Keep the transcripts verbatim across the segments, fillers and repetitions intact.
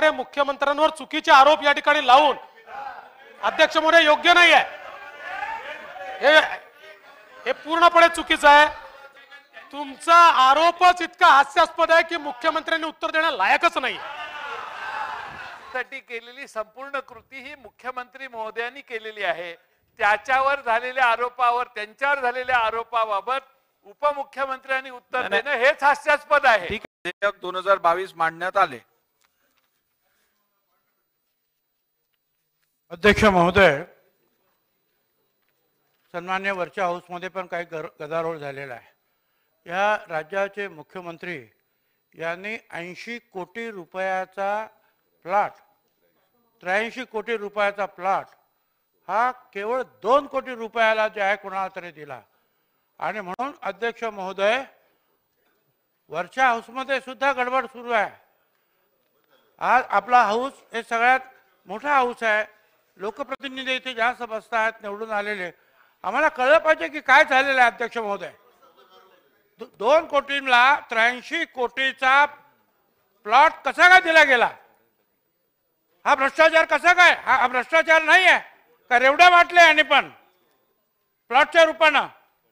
मुख्यमंत्र्यांवर चुकीचे आरोप या ठिकाणी लावून अध्यक्ष महोदय योग्य नाही आहे, हे हे पूर्णपणे चुकीचं आहे। तुमचा आरोपच इतका हास्यास्पद आहे की मुख्यमंत्र्यांनी उत्तर देण्या लायकच नाही। साठी केलेली संपूर्ण कृती ही मुख्यमंत्री महोदयांनी केलेली आहे। त्याच्यावर झालेल्या आरोपावर त्यांच्यावर झालेल्या आरोपाबाबत उपमुख्यमंत्र्यांनी उत्तर देणं हेच हास्यास्पद आहे। ठीक आहे, दोन हजार बावीस मांडण्यात आले। अध्यक्ष महोदय, सन्मान्य वरच्या हाऊसमध्ये पण काही गदारोळ झालेला आहे। या राज्याचे मुख्यमंत्री यांनी ऐंशी कोटी रुपयाचा प्लॉट त्र्याऐंशी कोटी रुपयाचा प्लॉट हा केवळ दोन कोटी रुपयाला जे आहे कोणाला तरी दिला। आणि म्हणून अध्यक्ष महोदय, वरच्या हाऊसमध्ये सुद्धा गडबड सुरू आहे। आज आपला हाऊस हे सगळ्यात मोठा हाऊस आहे, लोकप्रतिनिधी इथे जास्त बसतात निवडून आलेले। आम्हाला कळलं पाहिजे की काय झालेलं आहे अध्यक्ष महोदय। दो, दोन कोटींना त्र्याऐंशी कोटीचा प्लॉट कसा काय दिला गेला? हा भ्रष्टाचार कसा काय? हा, हा भ्रष्टाचार नाही आहे का? रेवड्या वाटले आणि पण प्लॉटच्या रूपानं।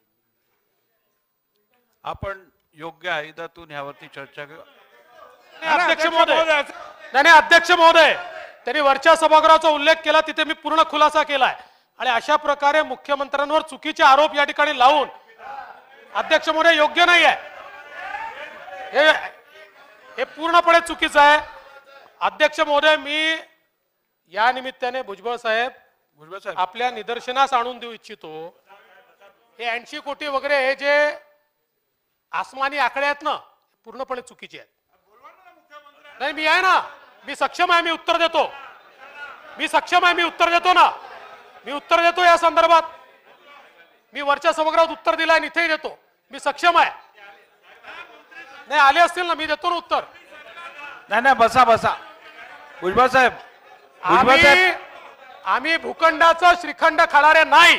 आपण योग्य आयुधातून यावरती चर्चा करू। अध्यक्ष महोदय, नाही नाही अध्यक्ष महोदय, त्यांनी वरच्या सभागृहाचा उल्लेख केला, तिथे मी पूर्ण खुलासा केलाय। आणि अशा प्रकारे मुख्यमंत्र्यांवर चुकीचे आरोप या ठिकाणी लावून अध्यक्ष महोदय योग्य नाही आहे, हे हे पूर्णपणे चुकीचं आहे। अध्यक्ष महोदय, मी या निमित्ताने भुजबळ साहेब भुजबळ साहेब आपल्या निदर्शनास आणून देऊ इच्छितो, हे ऐंशी कोटी वगैरे हे जे आसमानी आकडे आहेत ना, पूर्णपणे चुकीचे आहेत। नाही, मी आहे ना, मी सक्षम आहे, मी उत्तर देतो, मी सक्षम आहे, मी उत्तर देतो ना, मी उत्तर देतो या संदर्भात। मी वरच्या सभागृहात उत्तर दिलं आणि इथेही देतो, मी सक्षम आहे। नाही आले असतील ना, मी देतो ना उत्तर। नाही नाही, बसा बसा भुजबळ साहेब, भुजबळ आम्ही साहेब आम्ही भूखंडाचं श्रीखंड खाणारे नाही।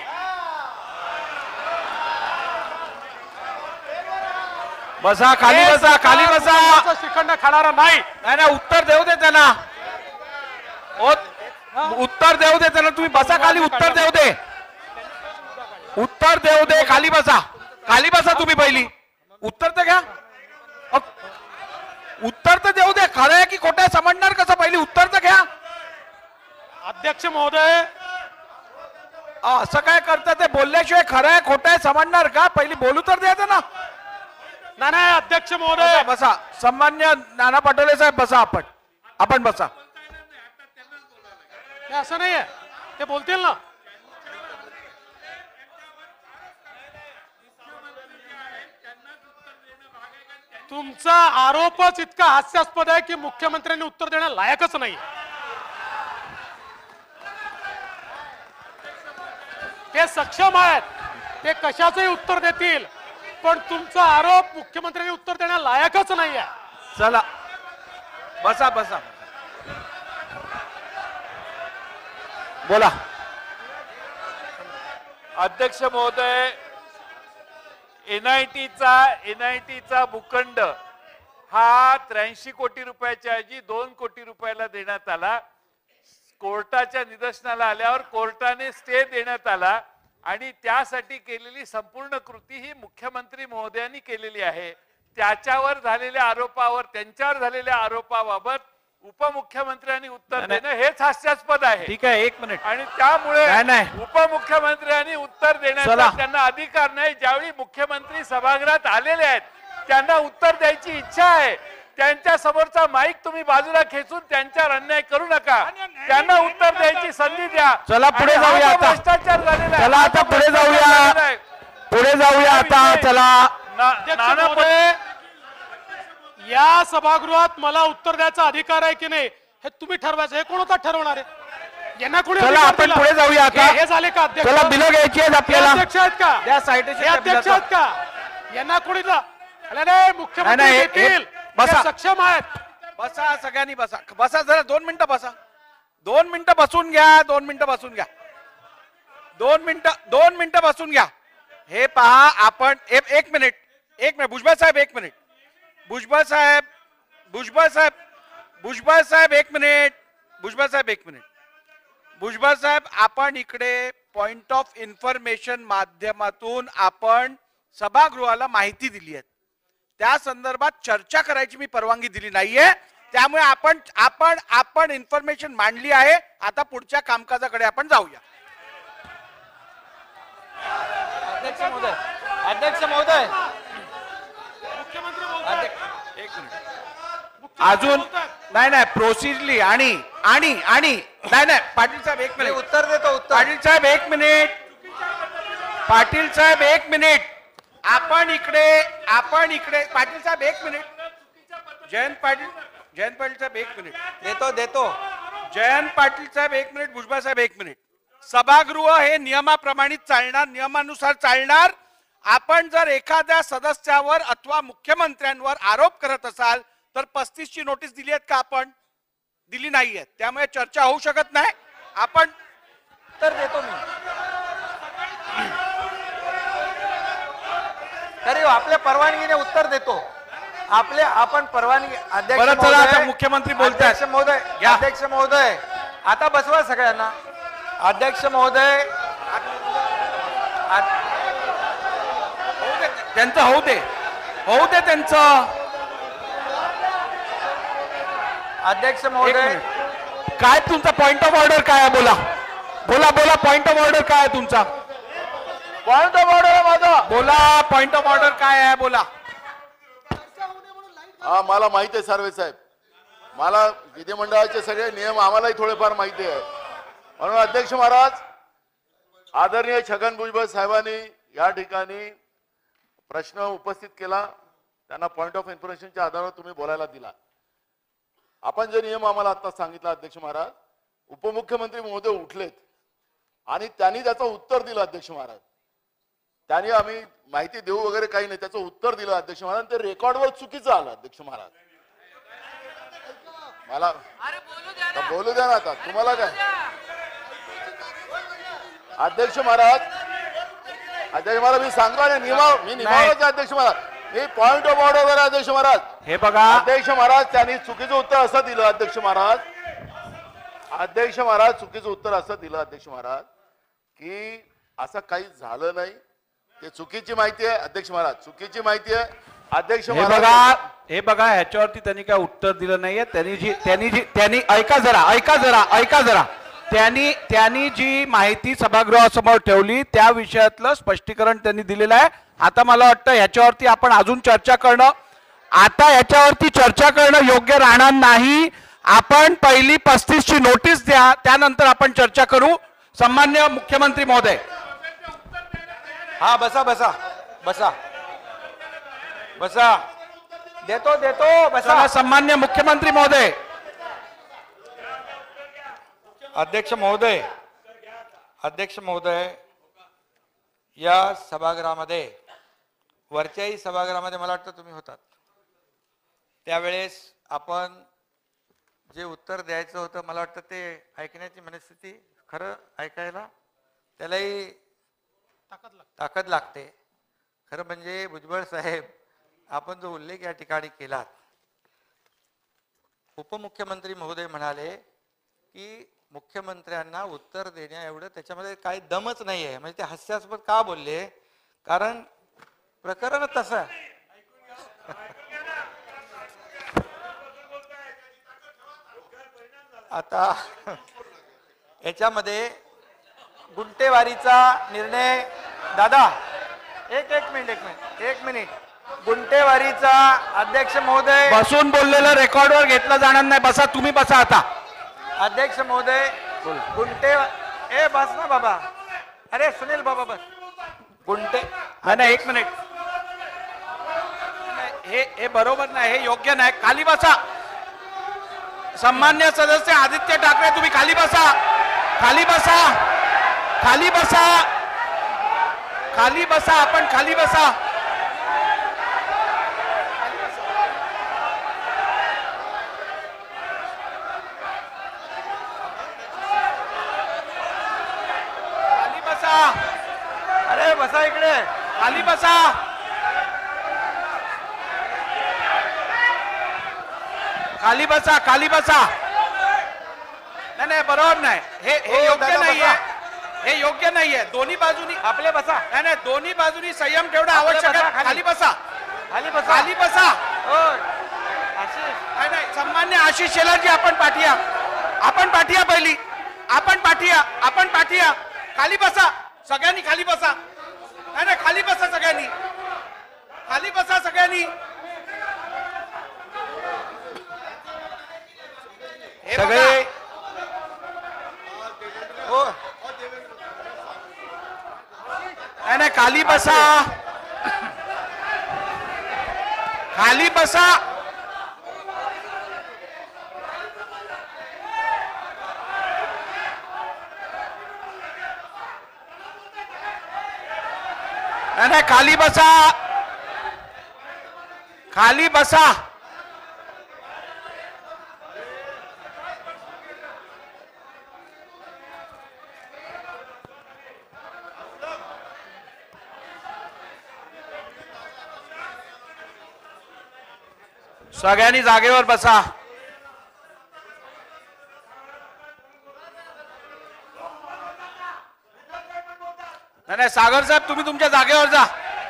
बसा, खाली बसा, खाली बसा। श्रीखंड खाणारा नाही। नाही नाही, उत्तर देऊ दे त्यांना, उत्तर देऊ दे त्यांना। तुम्ही बसा खाली, उत्तर देऊ दे, उत्तर देऊ दे, खाली बसा, खाली बसा तुम्ही पहिली, उत्तर तर घ्या, उत्तर तर देऊ दे। खरं आहे की खोटं आहे समजणार कसं? पहिली उत्तर तर घ्या। अध्यक्ष महोदय, असं काय करता ते? बोलल्याशिवाय खरं आहे खोटं आहे समजणार का? पहिली बोलू तर द्यायचं ना। नाही नाही अध्यक्ष महोदय, बसा, सन्मान्य नाना पटोले साहेब बसा, आपण आपण बसा। हे असं नाही आहे, ते बोलतील ना। तुमचा आरोपच इतका हास्यास्पद आहे की मुख्यमंत्र्यांनी उत्तर देण्या लायकच नाही। ते सक्षम आहेत, ते कशाचंही उत्तर देतील, पण तुमचा आरोप मुख्यमंत्र्यांनी उत्तर देण्या लायकच नाही आहे। चला बसा बसा, बोला। अध्यक्ष महोदय, एनआयटीचा एनआयटीचा भूखंड हा त्र्याऐंशी कोटी रुपयाच्या ऐवजी दोन कोटी रुपयाला देण्यात आला। कोर्टाच्या निदर्शनाला आल्यावर कोर्टाने स्टे देण्यात आला आणि त्यासाठी केलेली संपूर्ण कृती ही मुख्यमंत्री महोदयांनी केलेली आहे। त्याच्यावर झालेल्या आरोपावर त्यांच्यावर झालेल्या आरोपाबाबत उपमुख्यमंत्र्यांनी उत्तर देणं हेच हास्यास्पद आहे। ठीक आहे, एक मिनिट। आणि त्यामुळे नाही नाही, उपमुख्यमंत्र्यांनी उत्तर देण्याचा त्यांना अधिकार नाही। ज्यावेळी मुख्यमंत्री सभागृहात आलेले आहेत त्यांना उत्तर द्यायची इच्छा आहे, त्यांच्या समोरचा माईक तुम्ही बाजूला खेचून त्यांच्यावर अन्याय करू नका, त्यांना उत्तर द्यायची संधी द्या। चला पुढे जाऊया आता, भ्रष्टाचार झालेला आहे, चला आता पुढे जाऊया, पुढे जाऊया आता, चला। नाना पटोले, या सभागृहात मला उत्तर द्यायचा अधिकार आहे की नाही हे तुम्ही ठरवायचं। हे कोण होता ठरवणार आहे? यांना कोणी चला आपण पुढे जाऊया आता। हे झाले का अध्यक्ष? चला बिलं घ्यायची आहेत आपल्याला। अध्यक्ष आहेत का? त्या साईडचे अध्यक्ष आहेत का? यांना कोणी नाही, मुख्यमंत्री देतील, सक्षम आहेत। बसा सगळ्यांनी, बसा बसा, जरा दोन मिनिटं बसा, दोन मिनिटं बसून घ्या, दोन मिनिटं बसून घ्या, दोन मिनिटं दोन मिनिटं बसून घ्या। हे पहा आपण, एक मिनिट एक मिनिट भुजबळ साहेब, एक मिनिट भुजबळ साहेब, भुजबळ साहेब भुजबळ साहेब एक मिनिट भुजबळ साहेब एक मिनिट भुजबळ साहेब आपण इकडे पॉइंट ऑफ इन्फॉर्मेशन माध्यमातून आपण सभागृहाला माहिती दिली आहे त्या संदर्भात चर्चा करायची मी परवानगी दिली नाहीये त्यामुळे आपण आपण आपण इन्फॉर्मेशन मांडली आहे आता पुढच्या कामकाजाकडे आपण जाऊया. अध्यक्ष महोदय अध्यक्ष महोदय मुख्यमंत्री बोलतायत. एक मिनिट अजून नाही नाही प्रोसिजरली आणि आणि आणि नाही नाही पाटील साहेब एक मी मिनिट उत्तर देतो उत्तर पाटील साहेब एक मिनिट पाटील साहेब एक मिनिट आपण इकडे आपण इकडे पाटील साहेब एक मिनिट जयंत पाटील जयंत पाटील साहेब एक मिनिट देतो देतो जयंत पाटील साहेब एक मिनिट भुजबळ साहेब एक मिनिट सभागृह हे नियमाप्रमाणे चालणार नियमानुसार चालणार आपण जर एखाद्या सदस्यावर अथवा मुख्यमंत्र्यांवर आरोप करत असाल तर पस्तीस ची नोटीस दिली आहेत का आपण दिली नाहीये त्यामुळे चर्चा होऊ शकत नाही आपण उत्तर देतो मी तरी आपल्या परवानगीने उत्तर देतो आपल्या आपण परवानगी अध्यक्ष बरं, चला, महोदय, आता मुख्यमंत्री बोलतायत. अध्यक्ष महोदय घ्या. अध्यक्ष महोदय आता बसवा सगळ्यांना अध्यक्ष महोदय आ- होऊ दे त्यांचं होऊ दे होऊ दे त्यांचं अध्यक्ष एक महोदय मिनिट. काय तुमचा पॉइंट ऑफ ऑर्डर काय आहे बोला बोला बोला पॉइंट ऑफ ऑर्डर काय आहे तुमचा पॉइंट ऑफ ऑर्डर माझा बोला पॉइंट ऑफ ऑर्डर काय आहे बोला. हा मला माहिती आहे सार्वे साहेब मला विधिमंडळाचे सगळे नियम आम्हालाही थोडेफार माहिती आहे म्हणून अध्यक्ष महाराज आदरणीय छगन भुजबळ साहेबांनी या ठिकाणी प्रश्न उपस्थित केला त्यांना पॉइंट ऑफ इन्फॉर्मेशनच्या आधारावर तुम्ही बोलायला दिला. आपण जे नियम आम्हाला आता सांगितला अध्यक्ष महाराज उपमुख्यमंत्री महोदय उठलेत आणि त्यांनी त्याचं उत्तर दिलं अध्यक्ष महाराज त्यांनी आम्ही माहिती देऊ वगैरे काही नाही त्याचं उत्तर दिलं अध्यक्ष महाराज ते रेकॉर्डवर चुकीचं आलं अध्यक्ष महाराज मला आता बोलू द्या ना आता तुम्हाला काय अध्यक्ष महाराज अध्यक्ष महाराज मी सांगतो ना नियमा मी निभावच अध्यक्ष महाराज मी पॉइंट ऑफ ऑर्डर अध्यक्ष महाराज हे बघा अध्यक्ष महाराज त्यांनी चुकीचं उत्तर असं दिलं अध्यक्ष महाराज अध्यक्ष महाराज चुकीचं उत्तर असं दिलं अध्यक्ष महाराज की असं काही झालं नाही ते चुकीची माहिती आहे अध्यक्ष महाराज चुकीची माहिती आहे अध्यक्ष हे बघा हे बघा ह्याच्यावरती त्यांनी काय उत्तर दिलं नाहीये त्यांनी जी त्यांनी जी त्यांनी ऐका जरा ऐका जरा ऐका जरा त्यांनी त्यांनी जी माहिती सभागृहासमोर ठेवली त्या विषयातलं स्पष्टीकरण त्यांनी दिलेलं आहे. आता मला वाटतं ह्याच्यावरती आपण अजून चर्चा करणं आता ह्याच्यावरती चर्चा करणं योग्य राहणार नाही. आपण पहिली पस्तीस ची नोटीस द्या त्यानंतर आपण चर्चा करू. सन्मान्य मुख्यमंत्री महोदय हा बसा बसा बसा बसा देतो देतो बसा चला, सन्मान्य मुख्यमंत्री महोदय अध्यक्ष महोदय अध्यक्ष महोदय या सभागृहामध्ये वरच्याही सभागृहामध्ये मला वाटतं तुम्ही होतात त्यावेळेस आपण जे उत्तर द्यायचं होतं मला वाटतं ते ऐकण्याची मनस्थिती खरं ऐकायला त्यालाही ताकद लागते. खरं म्हणजे भुजबळ साहेब आपण जो उल्लेख या ठिकाणी केलात उपमुख्यमंत्री महोदय म्हणाले की मुख्यमंत्र्यांना उत्तर देण्या एवढं त्याच्यामध्ये काही दमच नाही आहे म्हणजे ते हास्यास्पद का बोलले कारण प्रकरण तसं आहे. आता याच्यामध्ये गुंटेवारीचा निर्णय दादा एक एक मिनिट एक मिनिट एक मिनिट गुंटेवारीचा अध्यक्ष महोदय बसून बोललेलं रेकॉर्डवर घेतलं जाणार नाही. बसा तुम्ही बसा आता अध्यक्ष महोदय गुंटे ए बस ना बाबा अरे सुनील बाबा बस गुंटे नाही नाही एक मिनिट हे हे बरोबर नाही हे योग्य नाही. खाली बसा सन्मान्य सदस्य आदित्य ठाकरे तुम्ही खाली बसा खाली बसा खाली बसा खाली बसा आपण खाली बसा खाली बसा अरे बसा इकडे खाली बसा खाली बसा खाली बसा. नाही नाही बरोबर नाही. हे हे हो, योग्य दादा, नाहीये. बसा. हे योग्य नाहीये. दोन्ही बाजूनी आपले बसा नाही नाही दोन्ही बाजूनी संयम ठेवणं आपलं आवश्यक बसा, आहे. खाली. खाली बसा खाली बसा खाली बसा. होय. आशिष नाही नाही सन्मान्य आशिष शेलारजी आपण पाठीया. आपण पाठीया पहिली. आपण पाठीया. आपण पाठीया. खाली बसा सगळ्यांनी खाली बसा. नाही नाही खाली बसा सगळ्यांनी. खाली बसा सगळ्यांनी. हे सगळे बघा. हो नाही नाही खाली बसा. खाली बसा. नाही नाही खाली बसा. खाली बसा. सगळ्यांनी जागेवर बसा. नाही नाही सागर साहेब तुम्ही तुमच्या जागेवर जा.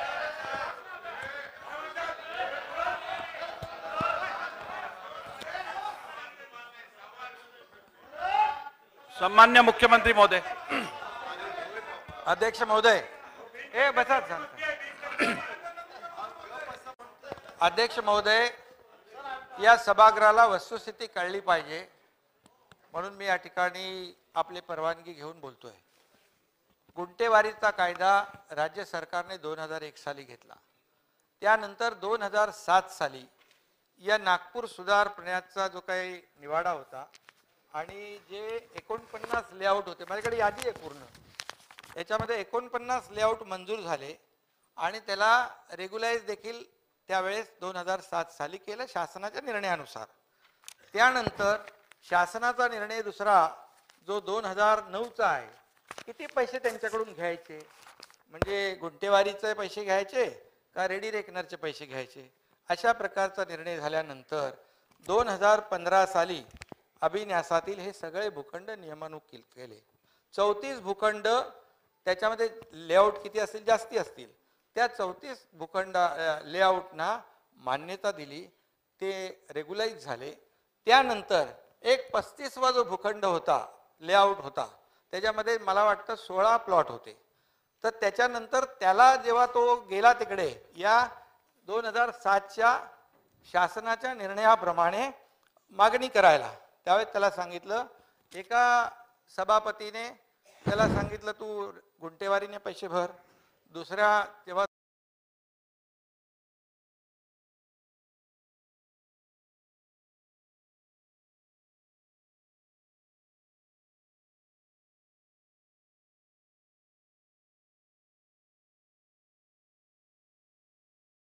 सन्मान्य मुख्यमंत्री महोदय. अध्यक्ष महोदय ए बसा अध्यक्ष महोदय या सभागृहाला वस्तुस्थिती कळली पाहिजे म्हणून मी या ठिकाणी आपली परवानगी घेऊन बोलतोय. गुंटेवारीचा कायदा राज्य सरकारने दोन हजार एक साली घेतला. त्यानंतर दोन हजार सात साली या नागपूर सुधार पुण्याचा जो काही निवाडा होता आणि जे एकोणपन्नास लेआउट होते, माझ्याकडे यादी आहे पूर्ण, याच्यामध्ये एकोणपन्नास लेआउट मंजूर झाले आणि त्याला रेग्युलाइज देखील त्यावेळेस दोन हजार सात साली केलं शासनाच्या निर्णयानुसार. त्यानंतर शासनाचा निर्णय दुसरा जो दोन हजार नऊचा आहे, किती पैसे त्यांच्याकडून घ्यायचे, म्हणजे गुंटेवारीचे पैसे घ्यायचे का रेडी रेकनरचे पैसे घ्यायचे, अशा प्रकारचा निर्णय झाल्यानंतर दोन हजार पंधरा साली अभिन्यासातील हे सगळे भूखंड नियमानुसार केले. चौतीस भूखंड त्याच्यामध्ये लेआउट किती असतील, जास्ती असतील, त्या चौतीस भूखंड लेआउटना मान्यता दिली, ते रेग्युलाइज झाले. त्यानंतर एक पस्तीसवा जो भूखंड होता लेआउट होता त्याच्यामध्ये मला वाटतं सोळा प्लॉट होते. तर त्याच्यानंतर त्याला जेव्हा तो गेला तिकडे या दोन हजार सातच्या शासनाच्या निर्णयाप्रमाणे मागणी करायला, त्यावेळेस त्याला सांगितलं, एका सभापतीने त्याला सांगितलं तू गुंटेवारीने पैसे भर, दुसऱ्या जेव्हा